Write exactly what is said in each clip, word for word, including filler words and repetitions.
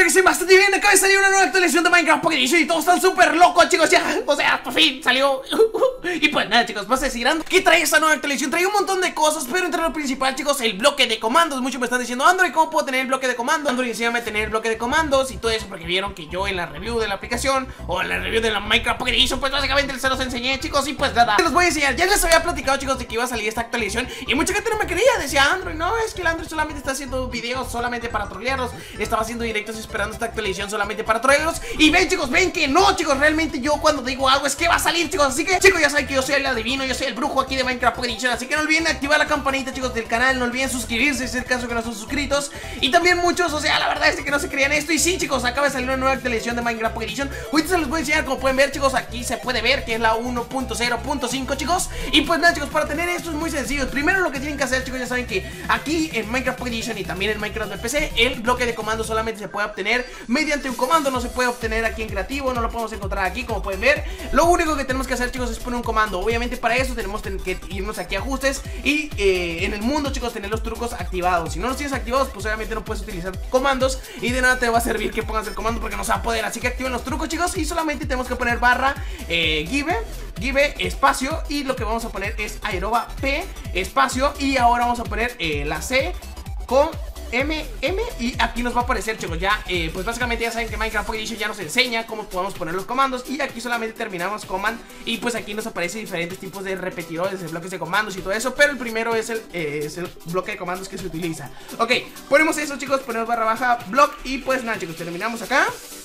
que sí, bastante bien. Acaba de salir una nueva actualización de Minecraft Pocket Edition y todos están súper locos, chicos. Ya, o sea, por fin salió. Y pues nada, chicos, vas a decir ¿qué trae esta nueva actualización? Trae un montón de cosas, pero entre lo principal, chicos, el bloque de comandos. Muchos me están diciendo, Android, ¿cómo puedo tener el bloque de comandos? Android, enséñame a tener el bloque de comandos y todo eso, porque vieron que yo en la review de la aplicación o en la review de la Minecraft Pocket Edition, pues básicamente se los enseñé, chicos. Y pues nada, les voy a enseñar. Ya les había platicado, chicos, de que iba a salir esta actualización y mucha gente no me creía. Decía, Android, no, es que el Android solamente está haciendo videos solamente para trolearlos. Estaba haciendo directos esperando esta actualización solamente para trolearlos. Y ven, chicos, ven que no, chicos, realmente yo cuando digo algo es que va a salir, chicos. Así que, chicos, ya saben que yo soy el adivino, yo soy el brujo aquí de Minecraft Pocket Edition. Así que no olviden activar la campanita, chicos, del canal. No olviden suscribirse si es el caso que no son suscritos. Y también muchos, o sea, la verdad es que no se creían esto. Y sí, chicos, acaba de salir una nueva actualización de Minecraft Pocket Edition. Ahorita se los voy a enseñar, como pueden ver, chicos. Aquí se puede ver que es la uno punto cero punto cinco, chicos. Y pues nada, chicos, para tener esto es muy sencillo. Primero lo que tienen que hacer, chicos, ya saben que aquí en Minecraft Pocket Edition y también en Minecraft de P C, el bloque de comandos solamente se puede obtener mediante un comando. No se puede obtener aquí en creativo, no lo podemos encontrar aquí, como pueden ver. Lo único que tenemos que hacer, chicos, es poner un comando. Obviamente para eso tenemos que irnos aquí a ajustes y eh, en el mundo, chicos, tener los trucos activados. Si no los tienes activados, pues obviamente no puedes utilizar comandos y de nada te va a servir que pongas el comando porque no se va a poder. Así que activen los trucos, chicos, y solamente tenemos que poner barra eh, give, give espacio, y lo que vamos a poner es aeroba p espacio, y ahora vamos a poner eh, la C con M, M, y aquí nos va a aparecer, chicos, ya, eh, pues básicamente ya saben que Minecraft Pocket Edition ya nos enseña cómo podemos poner los comandos. Y aquí solamente terminamos command y pues aquí nos aparecen diferentes tipos de repetidores, de bloques de comandos y todo eso. Pero el primero es el, eh, es el bloque de comandos que se utiliza. Ok, ponemos eso, chicos, ponemos barra baja block y pues nada, chicos, terminamos acá.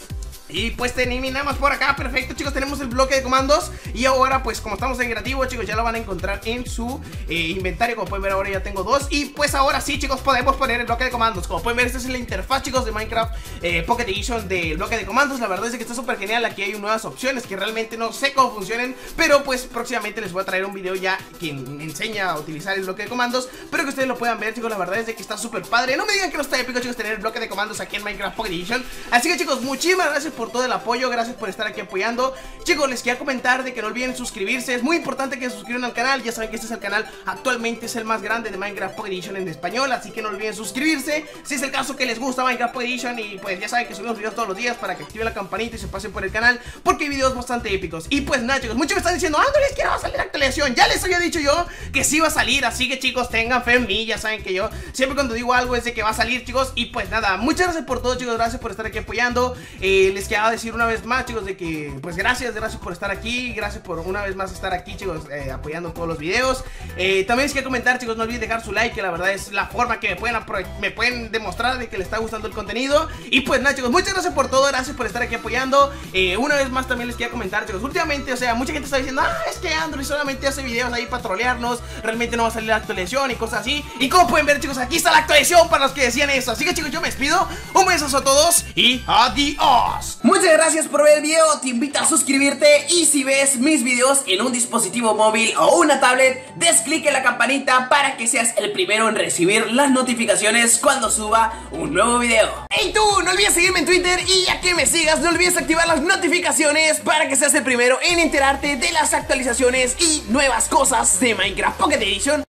Y pues terminamos por acá, perfecto, chicos, tenemos el bloque de comandos. Y ahora pues como estamos en creativo, chicos, ya lo van a encontrar en su eh, inventario. Como pueden ver ahora ya tengo dos. Y pues ahora sí, chicos, podemos poner el bloque de comandos. Como pueden ver, esta es la interfaz, chicos, de Minecraft eh, Pocket Edition del bloque de comandos. La verdad es que está súper genial. Aquí hay nuevas opciones que realmente no sé cómo funcionen, pero pues próximamente les voy a traer un video ya que me enseña a utilizar el bloque de comandos, pero que ustedes lo puedan ver, chicos. La verdad es de que está súper padre. No me digan que no está épico, chicos, tener el bloque de comandos aquí en Minecraft Pocket Edition. Así que, chicos, muchísimas gracias por por todo el apoyo, gracias por estar aquí apoyando. Chicos, les quería comentar de que no olviden suscribirse. Es muy importante que se suscriban al canal. Ya saben que este es el canal, actualmente es el más grande de Minecraft Pocket Edition en español, así que no olviden suscribirse si es el caso que les gusta Minecraft Pocket Edition. Y pues ya saben que subimos videos todos los días para que activen la campanita y se pasen por el canal, porque hay videos bastante épicos. Y pues nada, chicos, muchos me están diciendo, Android, es que no va a salir la actualización. Ya les había dicho yo que sí va a salir, así que, chicos, tengan fe en mí. Ya saben que yo siempre cuando digo algo es de que va a salir, chicos. Y pues nada, muchas gracias por todo, chicos, gracias por estar aquí apoyando. eh, Les quería decir una vez más, chicos, de que pues gracias, gracias por estar aquí. Gracias por una vez más estar aquí, chicos, eh, apoyando todos los videos. eh, También les quiero comentar, chicos, no olviden dejar su like, que la verdad es la forma que me pueden, me pueden demostrar de que les está gustando el contenido. Y pues nada, chicos, muchas gracias por todo, gracias por estar aquí apoyando. eh, Una vez más también les quiero comentar, chicos, últimamente, o sea, mucha gente está diciendo, ah, es que Android solamente hace videos ahí para trolearnos, realmente no va a salir la actualización y cosas así. Y como pueden ver, chicos, aquí está la actualización para los que decían eso. Así que, chicos, yo me despido, un besazo a todos y adiós. Muchas gracias por ver el video, te invito a suscribirte y si ves mis videos en un dispositivo móvil o una tablet, des clic en la campanita para que seas el primero en recibir las notificaciones cuando suba un nuevo video. ¡Hey tú! No olvides seguirme en Twitter y ya que me sigas, no olvides activar las notificaciones para que seas el primero en enterarte de las actualizaciones y nuevas cosas de Minecraft Pocket Edition.